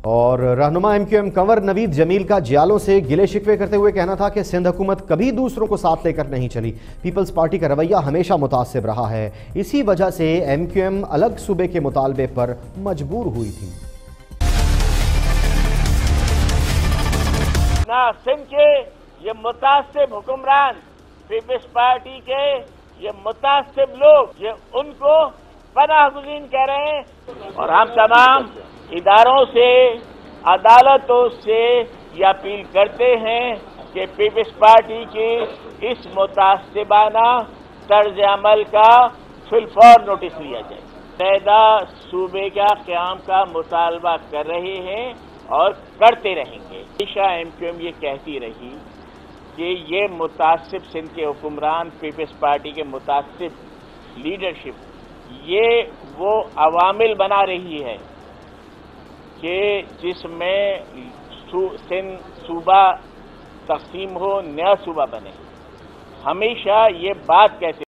اور رہنما MQM کنور نوید جمیل کا جیالوں سے گلے شکوے کرتے ہوئے کہنا تھا کہ سندھ حکومت کبھی دوسروں کو ساتھ لے کر نہیں چلی، پیپلز پارٹی کا رویہ ہمیشہ متعصب رہا ہے، اسی وجہ سے MQM الگ صوبے کے مطالبے پر مجبور ہوئی تھی۔ سندھ کے یہ متعصب حکمران، پیپلز پارٹی کے یہ متعصب لوگ، یہ ان کو پناہ گزین کہہ رہے ہیں، اور ہم تمام اداروں سے، عدالتوں سے یہ اپیل کرتے ہیں کہ پیپلز پارٹی کی اس متعصبانہ طرز عمل کا فی الفور نوٹس لیا جائے۔ متحدہ صوبے کا قیام کا مطالبہ کر رہے ہیں اور کرتے رہیں گے۔ ہمیشہ MQM یہ کہتی رہی کہ یہ متعصب سندھ کے حکمران، پیپلز پارٹی کے متعصب لیڈرشپ، یہ وہ عوامل بنا رہی ہے کہ جس میں سندھ صوبہ تقسیم ہو، نیا صوبہ بنے۔ ہمیشہ یہ بات کہتے